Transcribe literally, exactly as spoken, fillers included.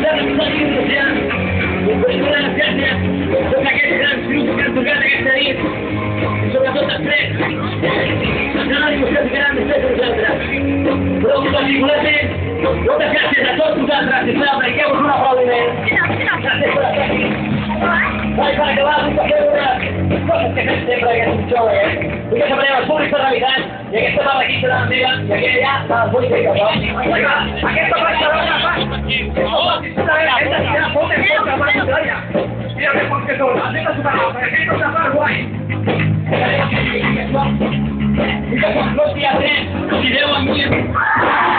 posat en una situació, per una gràcia, tots aquests grans grups que han tocat aquesta nit, sobretot després, no la difusió que quedaran després de nosaltres. Però particularment, moltes gràcies a tots vosaltres, sisplau, prengueu-vos un aplaudiment. Gràcies per estar aquí. Vai, per acabar, vull fer unes coses que fem sempre en aquest show, eh? Vull que separem els públics de realitat, i aquesta part d'aquí serà la meva, i aquella allà se les vull fer jo, no? Aquesta part serà una part. Aquesta serà fotre fotre per l'Italia. Mira que fort que són, has de superar, perquè aquesta és una part guai. I que quan no estigui atent, si Déu amb mi...